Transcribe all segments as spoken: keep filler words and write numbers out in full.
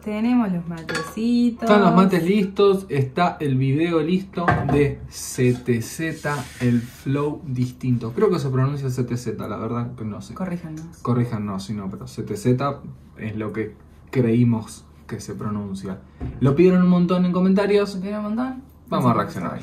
Tenemos los matecitos. Están los mates listos, está el video listo de C T Z, el flow distinto. Creo que se pronuncia C T Z, la verdad, pero no sé. Corríjanos. Corríjanos, si no, pero C T Z es lo que creímos que se pronuncia. Lo pidieron un montón en comentarios. ¿Lo pidieron un montón? Vamos a reaccionar.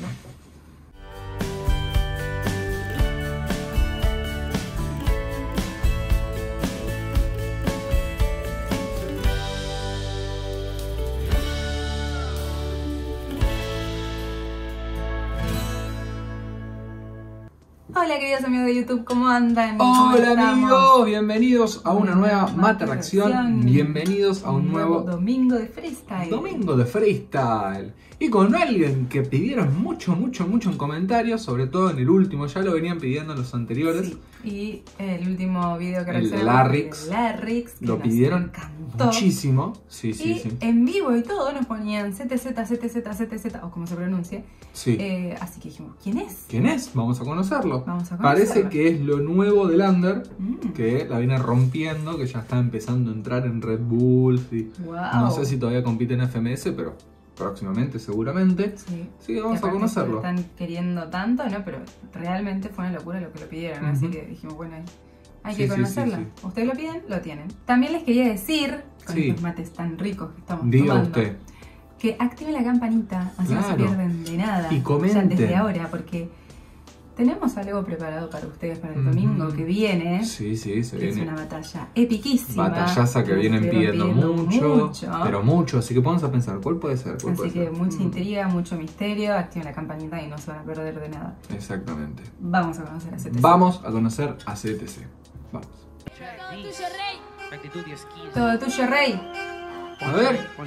Hola queridos amigos de YouTube, ¿cómo andan? Hola amigos, bienvenidos a una nueva mate reacción. Bienvenidos a un nuevo domingo de freestyle. Domingo de freestyle. Y con alguien que pidieron mucho, mucho, mucho en comentarios, sobre todo en el último, ya lo venían pidiendo en los anteriores. Sí. Y el último video que el reaccionamos, de Larrix, el de Larrix que lo pidieron encantó. Muchísimo. Sí, sí, y sí. en vivo y todo nos ponían C T Z, C T Z, C T Z, o como se pronuncie. Sí. Eh, así que dijimos, ¿quién es? ¿Quién es? Vamos a conocerlo. Vamos a conocerlo. Parece que es lo nuevo del Under, Mm. que la viene rompiendo, que ya está empezando a entrar en Red Bull. Sí. Wow. No sé si todavía compite en F M S, pero próximamente seguramente. Sí, sí, vamos y a conocerlo. Lo están queriendo tanto, ¿no? Pero realmente fue una locura lo que lo pidieron, uh-huh. Así que dijimos, bueno, hay, hay sí, que conocerlo. Sí, sí, sí. Ustedes lo piden, lo tienen. También les quería decir, con sí. estos mates tan ricos que estamos Diga tomando, usted. que activen la campanita, así claro. no se pierden de nada. Y comenten. Ya desde ahora, porque tenemos algo preparado para ustedes para el domingo mm. que viene. Sí, sí, se que viene. Es una batalla epiquísima. Batallaza que vienen pidiendo, pidiendo mucho, mucho. Pero mucho, así que vamos a pensar, ¿cuál puede ser? ¿Cuál así puede que ser? mucha mm. intriga, mucho misterio. Activen la campanita y no se van a perder de nada. Exactamente. Vamos a conocer a C T C. Vamos a conocer a C T C. Vamos. Todo tuyo, rey. Actitud y skills. Todo tuyo, rey. A ver. ¿Cómo?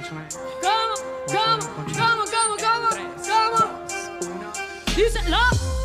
¿Cómo? ¿Cómo? ¿Cómo? ¿Cómo? ¿Cómo? Díselo.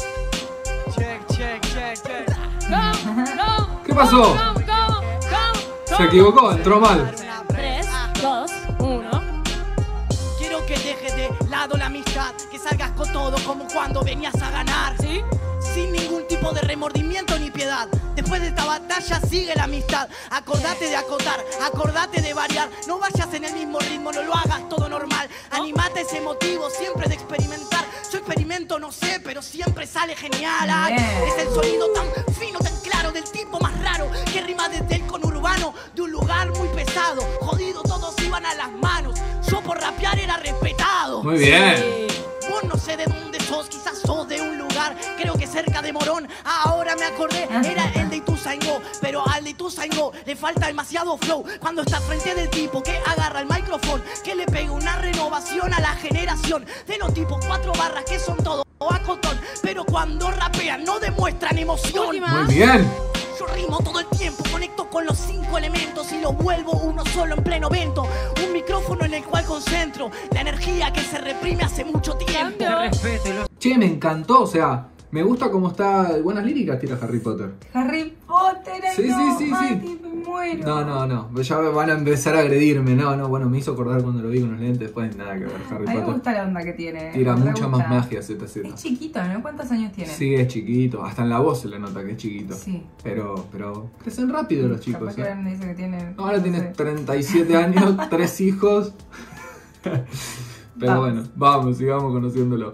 Check, check, check, check. ¿Cómo? ¿Cómo? ¿Qué pasó? ¿Cómo? ¿Cómo? ¿Cómo? Se equivocó, entró mal. tres, dos, uno. Quiero que dejes de lado la amistad, que salgas con todo como cuando venías a ganar, ¿sí? Sin ningún tipo de remordimiento ni piedad. Después de esta batalla sigue la amistad. Acordate de acotar, acordate de variar. No vayas en el mismo ritmo, no lo hagas todo normal. Animate ese motivo siempre de experimentar. Yo experimento, no sé, pero siempre sale genial. Ay, es el sonido tan fino, tan claro, del tipo más raro, que rima desde el conurbano, de un lugar muy pesado. Jodido, todos iban a las manos. Yo por rapear era respetado. Muy bien. Sí. Vos no sé de dónde sos, quizás sos de un lugar, creo que cerca de Morón. Ahora me acordé, era el de Ituzaingó, pero al de Ituzaingó le falta demasiado flow. Cuando está frente del tipo que agarra el micrófono, que le pega una renovación a la generación de los tipos cuatro barras que son todo a cotón, pero cuando rapean no demuestran emoción. Muy bien. Yo rimo todo el tiempo, conecto con los cinco elementos y lo vuelvo uno solo en pleno evento. Un micrófono en el cual concentro la energía que se reprime hace mucho tiempo. Che, me encantó, o sea, me gusta cómo está. Buenas líricas tira Harry Potter. Harry Potter, sí, no, sí, sí, Mati, sí. me muero. No, no, no, ya van a empezar a agredirme. No, no, bueno, me hizo acordar cuando lo vi con los lentes. Después nada que ver, Harry a mí me Potter. gusta la onda que tiene. Tira me mucha gusta. más magia Z Z. Es chiquito, ¿no? ¿Cuántos años tiene? Sí, es chiquito. Hasta en la voz se le nota que es chiquito. Sí. Pero, pero crecen rápido los chicos. Capaz que ¿eh? ahora dice que tiene, Ahora no tiene sé. treinta y siete años, tres hijos. Pero Vamos. bueno, vamos, sigamos conociéndolo.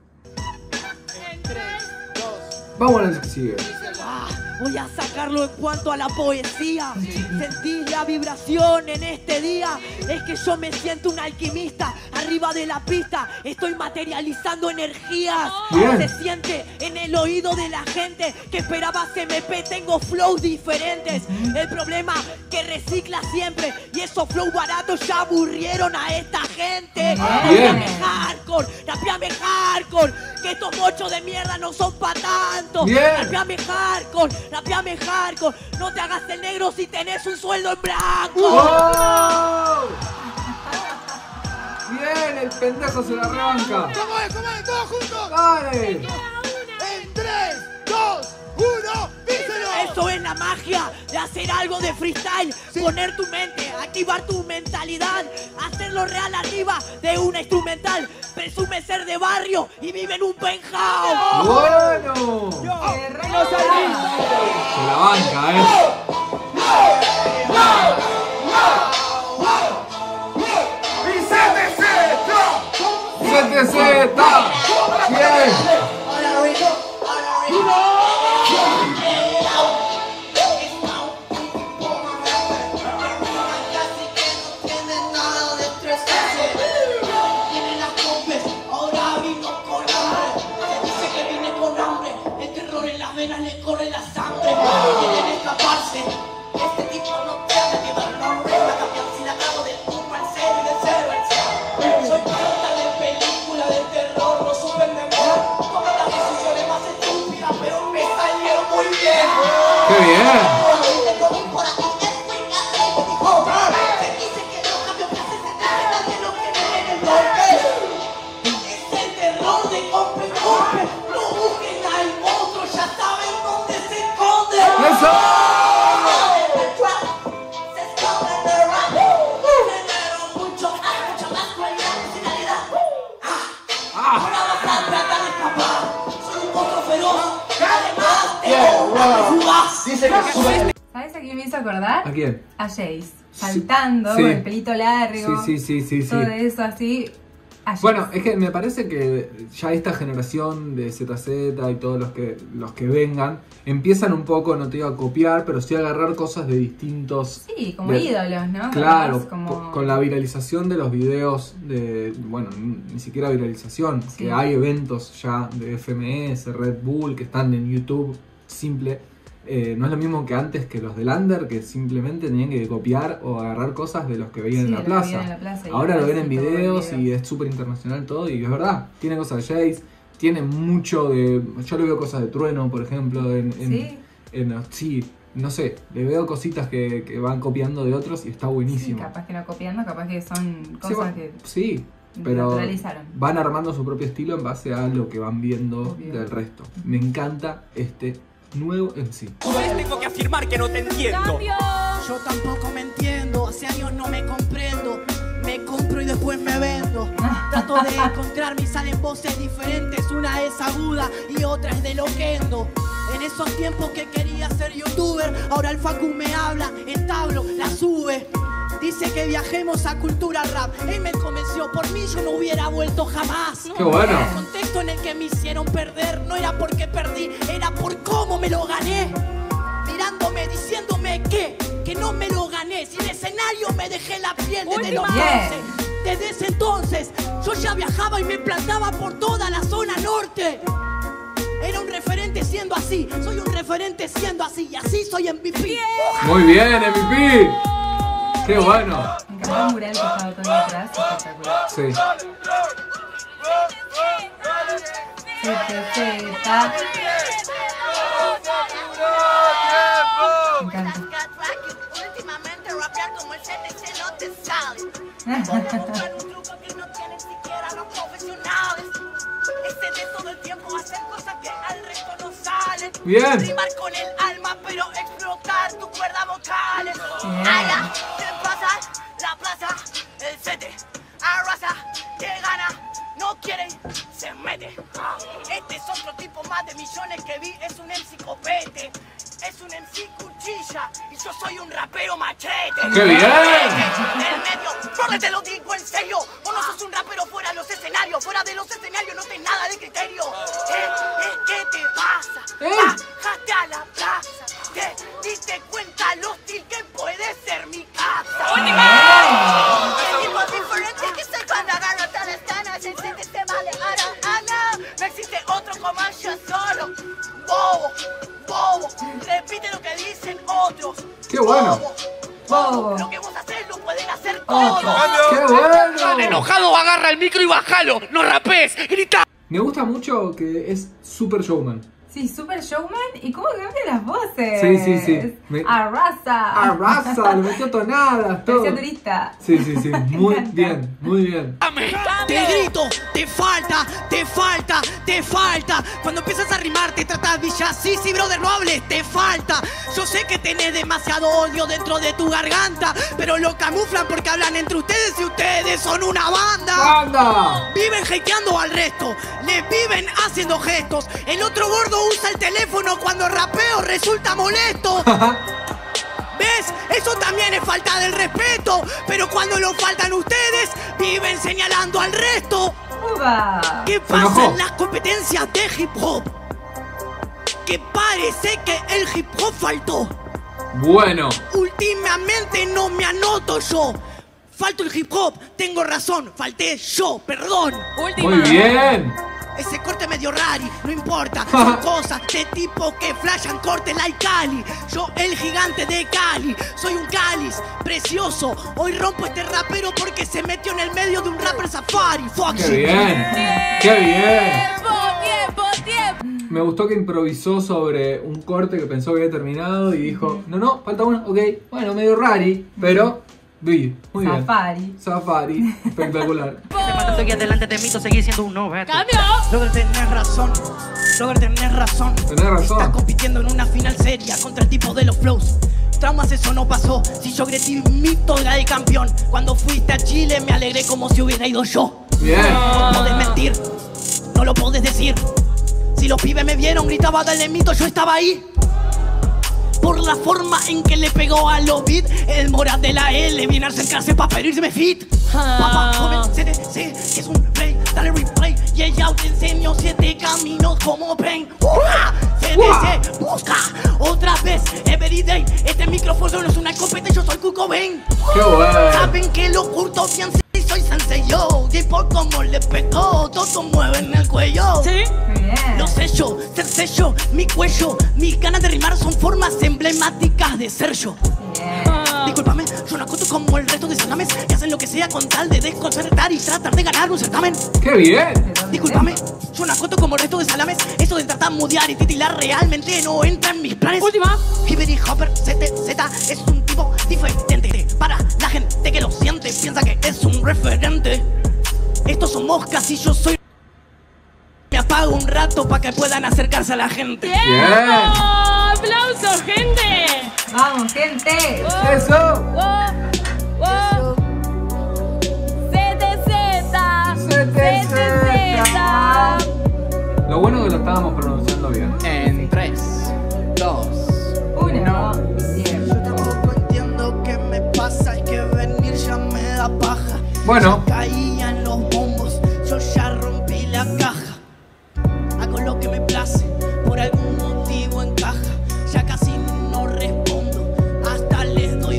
Vamos a la que sigue. Ah, voy a sacarlo en cuanto a la poesía. Sentís la vibración en este día. Es que yo me siento un alquimista. Arriba de la pista estoy materializando energías. Bien. Se siente en el oído de la gente que esperaba C M P. Tengo flows diferentes. El problema que recicla siempre. Y esos flows baratos ya aburrieron a esta gente. Bien. Rapeame hardcore, rapeame hardcore. Que estos mochos de mierda no son pa' tanto. Bien. Rapeame hardcore, rapeame hardcore. No te hagas el negro si tenés un sueldo en blanco. ¡Oh! Bien, el pendejo se la arranca. ¿Cómo es? ¿Cómo es? ¿Todos juntos? ¡Dale! En tres, dos, uno, díselo. Eso es la magia de hacer algo de freestyle. Sí. Poner tu mente, activar tu mentalidad. Hacerlo real arriba de una instrumental. Presume ser de barrio y vive en un penthouse. ¡Bueno! ¡Qué re- Se la banca, ¿eh? Z Z. Bien. Le corre la sangre, quieren escaparse. Este tipo no tiene que dar nombre. La cambiar si la cago del uno al cero y del cero al cien. Soy prota de película de terror, no supe entender todas las decisiones más estúpidas, pero me salieron muy bien. ¡Qué bien! Por aquí es muy dijo, se dice que los cambios que haces en la nadie lo que me en el golpe. Es el terror de golpe, golpe. No busquen al otro, ya saben dónde se esconde. ¡Eso! ¿Sabes a quién me hizo acordar? ¿A quién? A Jace. Saltando, Sí. con el pelito largo. Sí, sí, sí, sí, sí. Todo eso así. A Jace. Bueno, es que me parece que ya esta generación de Z Z y todos los que, los que vengan empiezan un poco, no te digo a copiar, pero sí a agarrar cosas de distintos... Sí, como de- ídolos, ¿no? Claro, Capaz como... po- con la viralización de los videos de, bueno, ni siquiera viralización, Sí. que hay eventos ya de F M S, Red Bull, que están en YouTube simple. Eh, no es lo mismo que antes que los del Under, que simplemente tenían que copiar o agarrar cosas de los que veían, Sí, en, la de los que plaza. veían en la plaza y Ahora lo ven así en todo el videos video. y es súper internacional todo, y es verdad, tiene cosas de Jace, tiene mucho de... Yo le veo cosas de Trueno, por ejemplo, en... en ¿Sí? en- sí, no sé, le veo cositas que, que van copiando de otros y está Sí, buenísimo. capaz que no copiando, capaz que son Sí, cosas va- que sí, pero naturalizaron. van armando su propio estilo en base a lo que van viendo Obvio. del resto. Me encanta este nuevo M C. Tengo que afirmar que no te entiendo. Cambio. Yo tampoco me entiendo, hace años no me comprendo. Me compro y después me vendo. Trato de encontrarme y salen voces diferentes. Una es aguda y otra es de loquendo. En esos tiempos que quería ser youtuber, ahora el Facu me habla, entablo, la sube. Dice que viajemos a Cultura Rap. Él me convenció, por mí yo no hubiera vuelto jamás. ¡Qué bueno! El contexto en el que me hicieron perder no era porque perdí, era por cómo me lo gané. Mirándome, diciéndome que, que no me lo gané. Si en el escenario me dejé la piel desde los Última. once. Desde ese entonces yo ya viajaba y me plantaba por toda la zona norte. Era un referente siendo así, soy un referente siendo así y así soy M V P. Muy bien, M V P. ¡Qué bueno! Me encantó el mural que estaba todo ahí atrás, espectacular. Sí. Z Z. Me encanta. Últimamente rapear como el C T C no te sale. Usar un truco que no tienen siquiera los profesionales. Ese de todo el tiempo hacer cosas que al resto no salen. Bien. Rimar con el alma pero explotar tus cuerdas vocales. Bien. Allá te pasa la plaza, el sete arrasa, te gana, no quiere, se mete. Este es otro tipo más de millones que vi, es un M C copete. Es un M C cuchilla y yo soy un rapero machete. ¡Qué bien! Del medio, brother, te lo digo en serio. Vos no sos un rapero fuera de los escenarios. Fuera de los escenarios no tenés nada de criterio. ¿Eh? ¿Eh? ¿Qué te pasa? ¿Eh? Bajaste a la plaza. Te diste cuenta lo hostil que puede ser mi casa. El tipo diferente que soy cuando agarro todas las ganas. El C T C vale ara, ana. No existe otro como yo solo. Bobo, bobo. Repite lo que dicen otros. ¡Qué bueno! Bobo. Lo que vos haces lo pueden hacer todos. ¡Qué bueno! Enojado, agarra el micro y bájalo. No rapes, grita. Me gusta mucho que es super showman. Sí, super showman. ¿Y cómo cambia las voces? Sí, sí, sí. Me- Arrasa. Arrasa, le metió tonadas, todo. Parecía turista. Sí, sí, sí. Muy Me encanta. bien, muy bien. Te grito, te falta, te falta, te falta. Cuando empiezas a rimar te tratas villa. Sí, sí, brother, no hables, te falta. Yo sé que tenés demasiado odio dentro de tu garganta, pero lo camuflan porque hablan entre ustedes y ustedes son una banda. ¡Anda! Viven hateando al resto, le viven haciendo gestos. El otro gordo usa el teléfono cuando rapeo, resulta molesto. ¿Ves? Eso también es falta del respeto. Pero cuando lo faltan ustedes, viven señalando al resto. Uva. ¿Qué pasa en las competencias de hip hop? Que parece que el hip hop faltó. Bueno. Últimamente no me anoto yo. Falto el hip hop, tengo razón, falté yo, perdón. Última. Muy bien. Ese corte medio rari, no importa. Son cosas de tipo que flashan corte like Cali. Yo el gigante de Cali, soy un cáliz precioso. Hoy rompo este rapero porque se metió en el medio de un rapper safari. Fuck Qué shit. bien. Qué bien. Tiempo, tiempo, tiempo. Me gustó que improvisó sobre un corte que pensó que había terminado y dijo, no, no, falta uno, ok, bueno, medio rari, pero vi, muy bien. Safari. Safari, espectacular. Te matando aquí adelante te mito, seguir siendo un novato. Cambio. Robert, tenés razón. Robert, tenés razón. Tenés razón. Estás compitiendo en una final seria contra el tipo de los flows. Traumas, eso no pasó. Si yo grité mito de campeón. Cuando fuiste a Chile me alegré como si hubiera ido yo. Bien. No podés mentir, no lo podés decir. Si los pibes me vieron, gritaba dale mito, yo estaba ahí. Por la forma en que le pegó a los beats. El Morat de la L viene a acercarse pa' pedirme fit. Papá, joven, C D C, que es un rey, dale replay. Y ella te enseño siete caminos como ven. ¡Uah! C D C, busca otra vez, everyday. Este micrófono no es una escopeta, yo soy Kurt Cobain. Qué bueno. Saben que lo curto bien, sí, soy sensei yo. Y por cómo le pegó, todos mueven el cuello. Sí. Muy bien. Lo sello, ser sello, mi cuello. Mis ganas de rimar son formas emblemáticas de ser yo. Bien. Discúlpame, yo no acoto como el resto de salames que hacen lo que sea con tal de desconcertar y tratar de ganar un certamen. Qué bien. Discúlpame, yo no acoto como el resto de salames. Eso de tartamudear y titilar realmente no entra en mis planes. Última. Hibbity Hopper Z Z es un tipo diferente. Para la gente que lo siente, piensa que es un referente. Estos son moscas y yo soy. Me apago un rato para que puedan acercarse a la gente. ¡Tiempo! ¡Aplausos, gente! Vamos, gente. Eso. Wow, wow. Z T Z. Z T Z. Lo bueno es que lo estábamos pronunciando bien. En tres, dos, Uno. Bien. Yo tampoco entiendo qué me pasa, hay que venir ya me da paja. Bueno. Ya caían los bombos, yo ya rompí la caja. Hago lo que me place, por algún motivo encaja. Ya casi no respondo, hasta les doy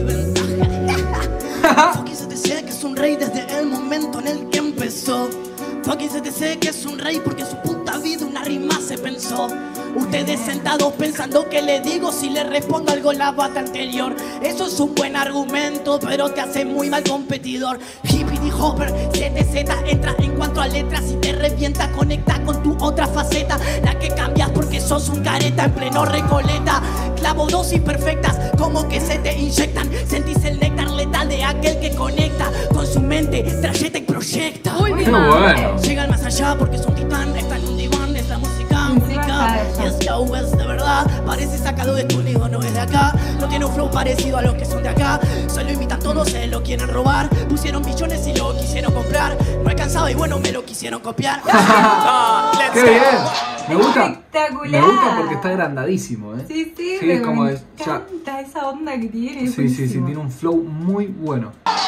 ventaja. Fucking Z T C que es un rey desde el momento en el que empezó. Fucking Z T C que es un rey porque en su puta vida una rima se pensó. Ustedes sentados pensando que le digo si le respondo algo en la bata anterior. Eso es un buen argumento, pero te hace muy mal competidor. Hippity Hopper, Z T Z entra en cuanto a letras y te revienta, conecta con tu otra faceta, la que cambias porque sos un careta en pleno recoleta. Clavo dosis perfectas, como que se te inyectan. Sentís el néctar letal de aquel que conecta con su mente, trayecta y proyecta. Qué bueno. Llega al más allá porque es un titán, está en un diván, es la música, música. Es yo, es de verdad, parece sacado de tu libro, no es de acá. No tiene un flow parecido a los que son de acá. Se lo imitan todos, se lo quieren robar. Pusieron millones y lo quisieron comprar. No alcanzaba y bueno, me lo quisieron copiar. Qué bien. Me gusta. Espectacular. Me gusta porque está agrandadísimo, ¿eh? Sí, sí, Sí, me es como me es- ya- encanta esa onda que tiene. es Sí, sí, sí, buenísimo. tiene un flow muy bueno.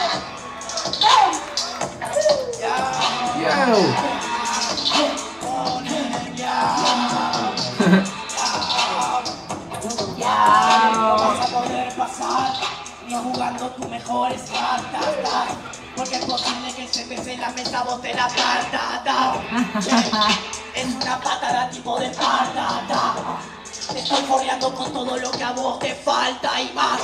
Yo. No vas a poder pasar ni jugando tus mejores cartas, porque es posible que se te se la mesa vos te la partas. Es una patada tipo de patata. Te estoy forreando con todo lo que a vos te falta y más.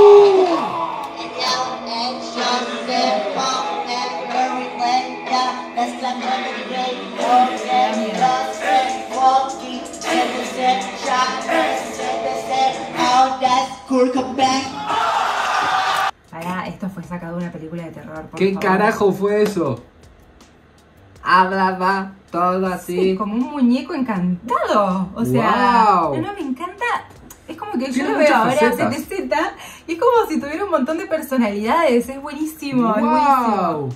Pará, esto fue sacado de una película de terror. Por ¿Qué favor. carajo fue eso? Hablaba todo Sí, así. como un muñeco encantado. O sea, Wow. no, no, me encanta. Es como que yo Tiene lo veo muchas ahora facetas. Z T Z y es como si tuviera un montón de personalidades. Es buenísimo, es buenísimo. Wow.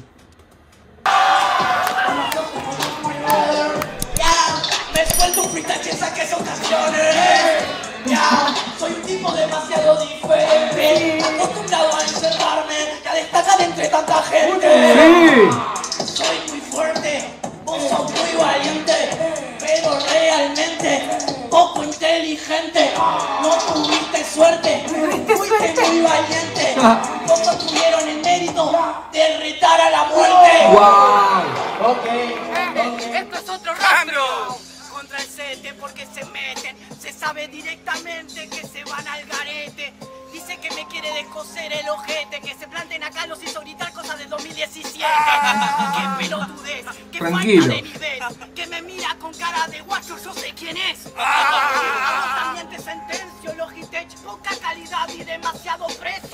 Ya, me suelto un freestyle que saques ocasiones. Ya, soy un tipo tipo demasiado diferente, acostumbrado a encerrarme y a destacar entre tanta gente. Sí. Soy muy fuerte, vos sos muy valiente, pero realmente poco inteligente. No tuviste suerte, fuiste muy valiente. Pocos tuvieron el mérito de retar a la muerte. Wow. Ok, Eh, esto es otro rastro. contra el sete porque se meten, se sabe directamente que se van al garete. Dice que me quiere descoser el ojete, que se planten acá los hizo gritar cosas del dos mil diecisiete. Qué pelotudez, qué Tranquilo. falta de nivel, que me mira con cara de guacho, yo sé quién es. A vos también te sentencio, Logitech, poca calidad y demasiado precio.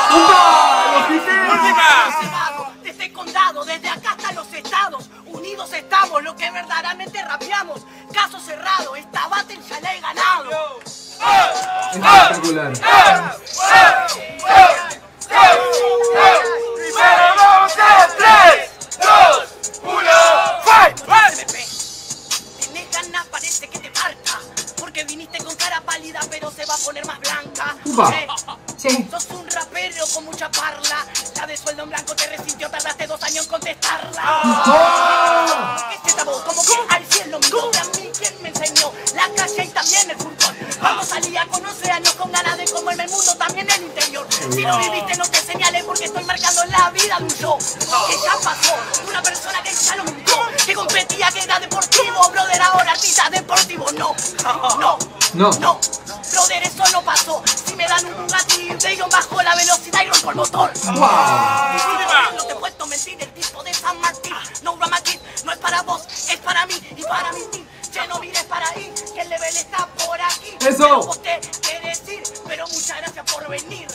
De este condado, desde acá hasta los estados, unidos estamos, lo que verdaderamente rapeamos. Caso cerrado, esta battle ya la he ganado. Espectacular. Primero vamos a tres, dos, uno, fight. Tenés ganas, parece que te marca, porque viniste con cara pálida pero se va a poner más blanca. Upa. Eh, Che, Sos un rapero con mucha parla, la de sueldo en blanco te resintió, tardaste dos años en contestarla. Este esta voz como que al cielo miró, a mí quien me enseñó la calle y también el furgón. Cuando salía con once años con ganas de comerme el mundo, también el interior. Si no viviste no te señalé porque estoy marcando la vida de un show que ya pasó, una persona que ya lo mintió, que competía, que era deportivo, brother, ahora artista deportivo. No, no, No. no, brother, eso no pasó. Si me dan un Bugatti, de yo bajo la velocidad y rompo el motor. No te he puesto mentir, el tipo de San Martín. No drama kid, no es para vos, es para mí y para mi team. Che, no mires para ahí, que el level está por aquí. ¡Eso! Pero vos te qué decir, pero muchas gracias por venir.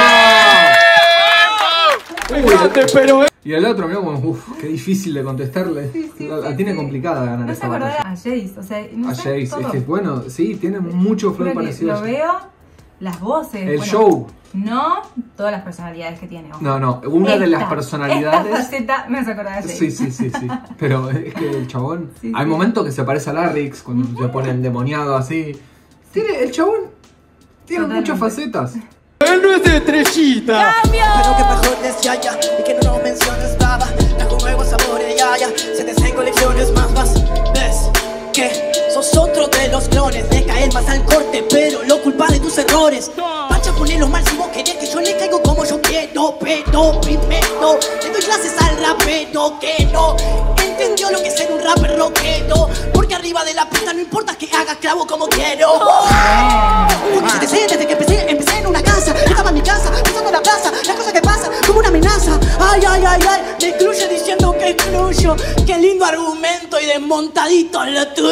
Uy, y el otro, mirá como, uff, qué difícil de contestarle. Sí, sí, la, la sí, tiene sí. complicada ganar no se esta acordaba batalla. a Jace, o sea, no A sé, Jace, todo. es que bueno, sí, tiene mucho flow Creo que parecido. lo a- veo, las voces. El bueno, show. No todas las personalidades que tiene. ojo. No, no, una de las Esta- personalidades. Esta faceta me hace acordar de Jace. Sí, sí, sí, sí. Pero es que el chabón. Sí, hay sí. momentos que se parece a Larrix cuando se pone endemoniado así. Tiene, el chabón tiene Totalmente. muchas facetas. Él no es de estrellita. Pero que mejor des ya ya y que no nos menciones baba. Trajo nuevos sabores ya ya, se te hacen colecciones más vas. ¿Ves? Que sos otro de los clones, de caer más al corte, pero lo culpa de tus errores. Pancha, ponelo mal si vos querés que yo le caigo como yo quiero, pero primero le doy clases al rapero que no entendió lo que es ser un rapper rockero. Porque arriba de la pista no importa que haga clavo como quiero. Porque si te sé desde que empecé, empecé en una casa. Estaba en mi casa, pensando en la plaza, las cosas que pasan como una amenaza. Ay, ay, ay, ay, me excluye diciendo que excluyo. Qué lindo argumento y desmontadito lo tuyo.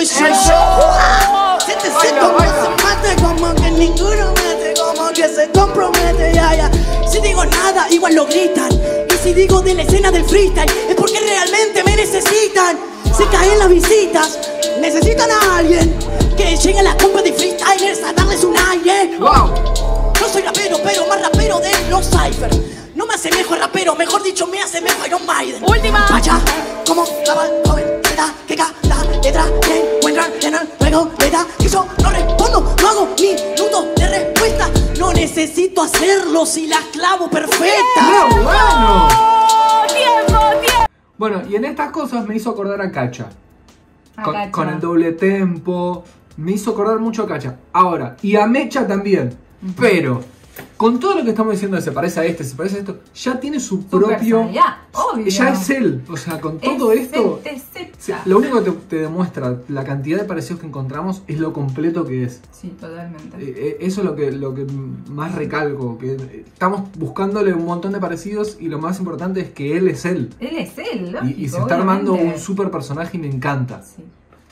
Se te sé como se mate, como que ninguno mete, como que se compromete, ya, ya. Si digo nada, igual lo gritan. Y si digo de la escena del freestyle, es porque realmente me necesitan. Se caen las visitas, necesitan a alguien que llegue a las compas de freestylers a darles un aire. ¡Wow! No soy rapero, pero más rapero de los cypher. No me asemejo a rapero, mejor dicho, me asemejo a Iron Maiden. Última. Vaya, como estaba el joven, se da que cada letra que encuentran en el juego le da que yo no respondo, no hago minutos de respuesta. No necesito hacerlo si la clavo perfecta. ¡Qué bueno! Tiempo, tiempo. Bueno, y en estas cosas me hizo acordar a Cacha. A Con, Cacha. con el doble tempo. Me hizo acordar mucho a Cacha. Ahora, y a Mecha también. Pero, con todo lo que estamos diciendo de se parece a este, se parece a esto, ya tiene su, Su propio. personalidad, obvio. Ya es él. O sea, con todo Es esto. el T Z. Sí, lo único que te, te demuestra la cantidad de parecidos que encontramos es lo completo que es. Sí, totalmente. Eh, eh, Eso es lo que, lo que más recalco, que eh, estamos buscándole un montón de parecidos y lo más importante es que él es él. Él es él, Y, y se lógico, está armando un obviamente. super personaje y me encanta. Sí.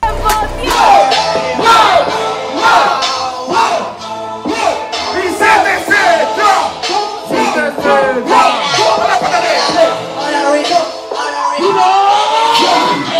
Ahora rico, ahora rico.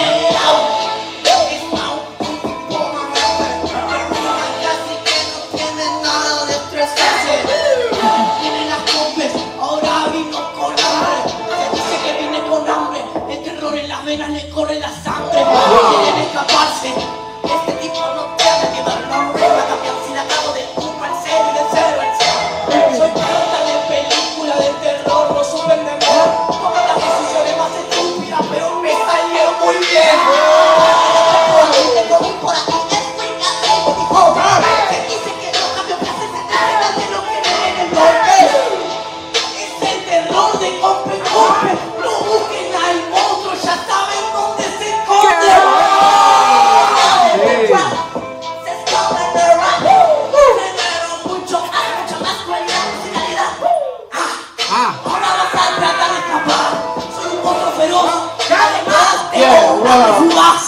Casi que no tiene nada de estresarse. Tiene las copes, ahora vino con hambre. Se dice que viene con hambre, el terror en las venas le corre la sangre. Quieren escaparse. Este tipo no tiene que dar nombre. Va a cambiar si la acabo del uno al cero y del cero al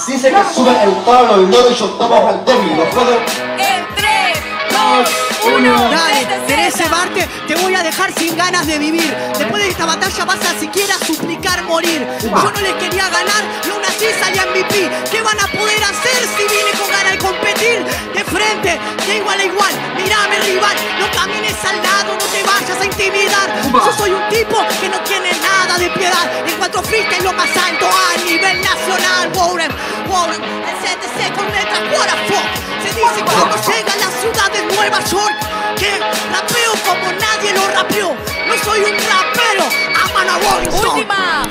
Dice que sube el Pablo y no y yo tomo el débil. ¿Lo puedo? En tres, dos, uno. Dale, querés cebarte, te voy a dejar sin ganas de vivir. Después de esta batalla vas a siquiera suplicar morir. Yo no les quería ganar y aún así salí M V P. ¿Qué van a poder hacer si vine con ganas de competir? De frente, de igual a igual, mirame rival. No camines al lado, no te vayas a intimidar. Yo soy un tipo que no tiene nada de piedad. En cuanto freestyle lo más alto a nivel nacional. Warren, Warren, el C T C con letras what the fuck. Se dice cuando llega a la ciudad de Nueva York que rapeo como nadie lo rapeó. No soy un rapero, I'm an Robinson. Última.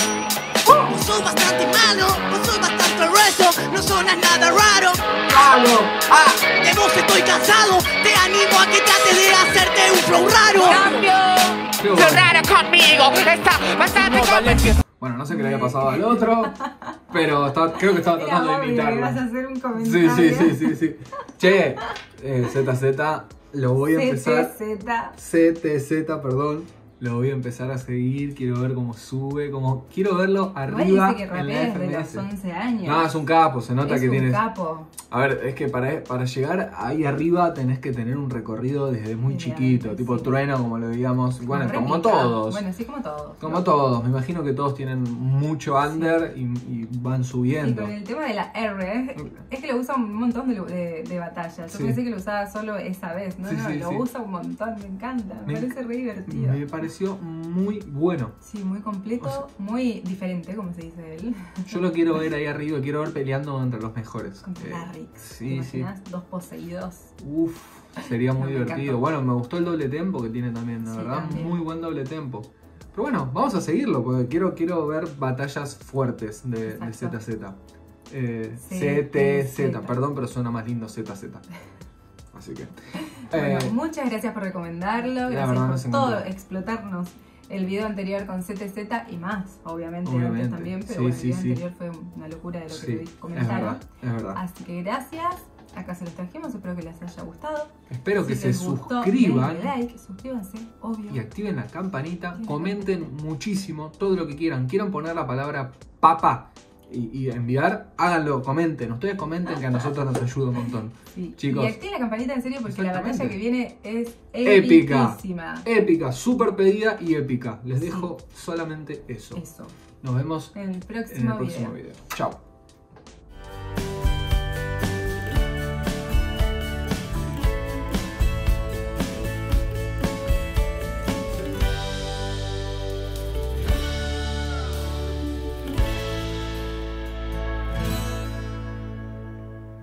No soy bastante malo, no soy bastante reto, no sonas nada raro. Ah, De vos estoy cansado, te animo a que trates de hacerte un flow raro. Cambio. Qué bueno. Raro conmigo. Está bastante complicado. Bueno, no sé qué le había pasado al otro, pero estaba- creo que estaba Era tratando de obvio que ibas a imitarlo. hacer un Sí, comentario. sí, sí, sí, sí. Che, eh, Z Z, lo voy a empezar. C T Z. C T Z, perdón. Lo voy a empezar a seguir, quiero ver cómo sube, cómo quiero verlo Igual arriba dice que en la rapea desde los F M S. once años. No, es un capo, se nota es que un tienes. capo. A ver, es que para, para llegar ahí arriba tenés que tener un recorrido desde muy Desde chiquito, antes, tipo sí. Trueno, como lo veíamos. Bueno, como Réplica. todos. Bueno, sí, como todos. Como todos, me imagino que todos tienen mucho under y, y van Y subiendo. con el tema de la R, es que lo usa un montón de, de, de batallas. Yo Sí. pensé que lo usaba solo esa vez, ¿no? Sí, no, sí, lo sí. usa un montón, me encanta. Me, Me- parece re divertido. Me pareció muy bueno. Sí, muy completo, O sea- muy diferente, como se dice él. Yo lo quiero ver ahí arriba, quiero ver peleando entre los mejores. Contra Eh, Larrix. ¿Te Sí, sí. imaginas? Dos poseídos. Uf, sería muy Me divertido. encantó. Bueno, me gustó el doble tempo que tiene también, la Sí, verdad. también. Muy buen doble tempo. Pero bueno, vamos a seguirlo porque quiero, quiero ver batallas fuertes de, de Exacto. Z Z. Eh, C C T Z, Z. perdón, pero suena más lindo Z Z. Así que. Bueno, eh, muchas gracias por recomendarlo. la Gracias verdad por nos todo, encantó. explotarnos el video anterior con C T Z y más, obviamente, Obviamente. antes también. Pero Sí, bueno, sí, el video sí. anterior fue una locura de lo sí, que es comentaron. verdad, es verdad. Así que gracias. Acá se los trajimos, espero que les haya gustado. Espero que Si se les gustó, suscriban. denle like, suscríbanse, obvio. Y activen la campanita, Sí. comenten muchísimo todo lo que quieran. Quieran poner la palabra papa y, y enviar, háganlo, comenten. Ustedes comenten que a nosotros nos ayuda un montón. Sí. Chicos. Y activen la campanita en serio porque la batalla Exactamente. que viene es Épica. epicísima. Épica, súper pedida y épica. Les dejo solamente eso. Eso. Nos vemos En el en próximo, el próximo video. video. Chao.